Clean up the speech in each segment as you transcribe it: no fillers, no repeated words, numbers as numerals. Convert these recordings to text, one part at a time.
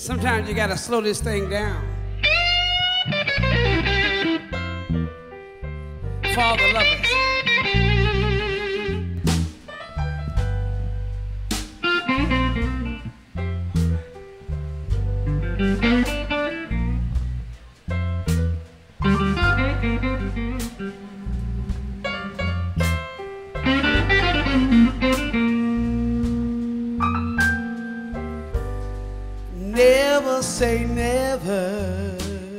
Sometimes you gotta slow this thing down. For all the lovers. Never say never.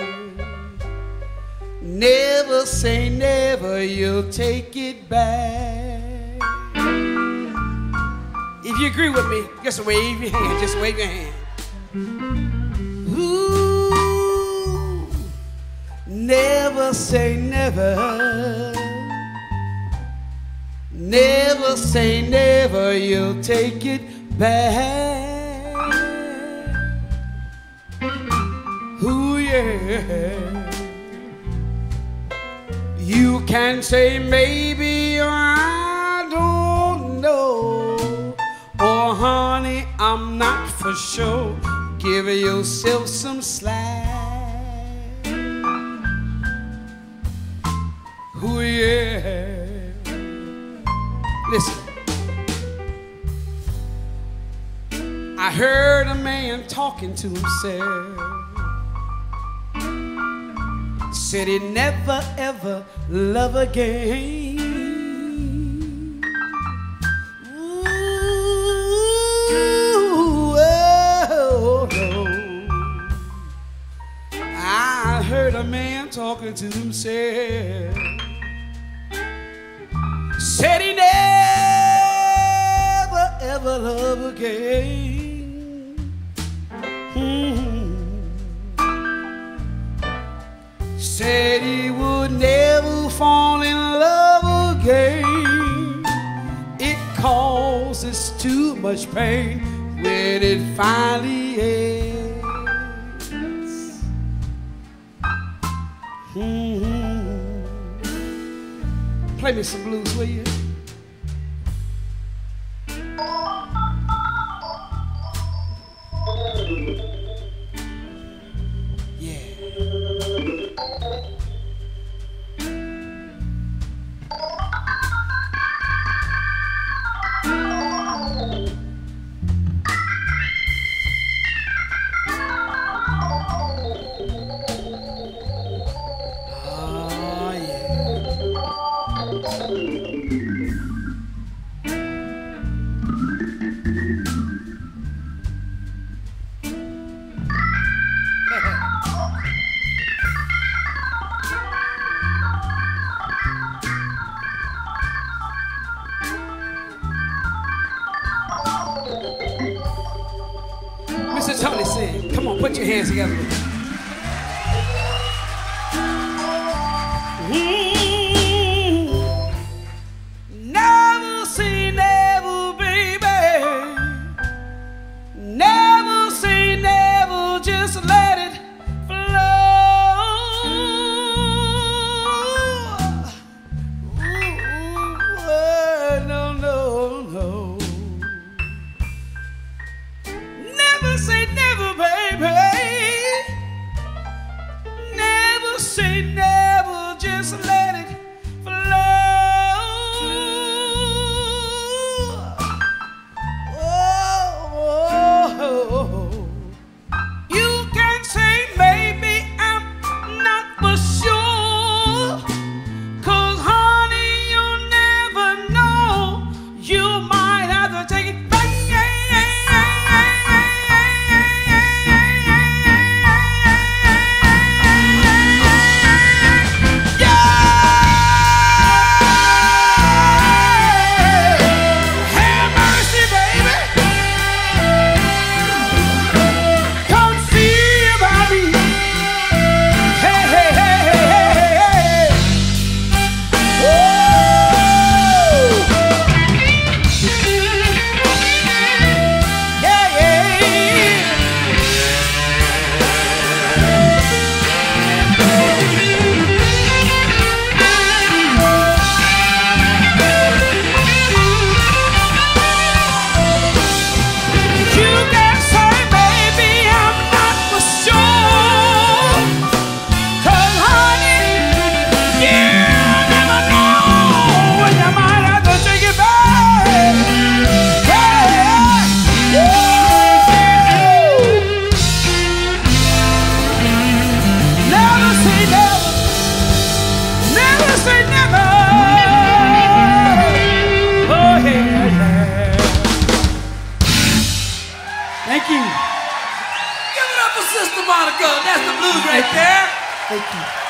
Never say never, you'll take it back. If you agree with me, just wave your hand, just wave your hand. Ooh, never say never. Never say never, you'll take it back. Ooh, yeah. You can say maybe or I don't know, or honey, I'm not for sure. Give yourself some slack. Ooh, yeah. Listen. I heard a man talking to himself. Said he'd never ever love again. Ooh, oh, no. I heard a man talking to himself. Said he never ever love again. Said he would never fall in love again. It causes too much pain when it finally ends. Play me some blues, will you? Mr. Tony said, come on, put your hands together. Never say never, baby. Never say never, just let it flow. No, no, no. Never say never, baby. Never say never, just let it flow. Oh, you can say maybe, I'm not for sure. 'Cause honey, you'll never know. You might have to take it back. Come see about me. Hey, hey, hey, hey. Thank you. Give it up for Sister Monica. That's the blues right there. Thank you.